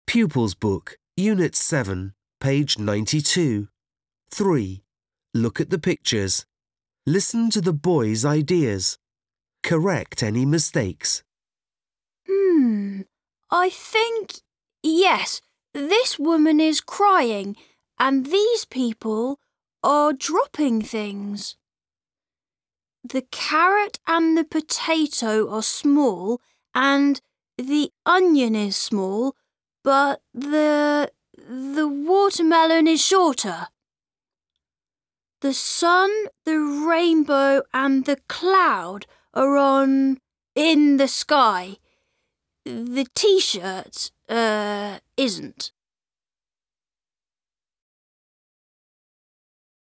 Pupils Book, Unit 7, page 92. 3. Look at the pictures. Listen to the boys' ideas. Correct any mistakes. I think, yes, this woman is crying and these people are dropping things. The carrot and the potato are small and the onion is small, but the watermelon is shorter. The sun, the rainbow and the cloud are in the sky. The T-shirt, isn't.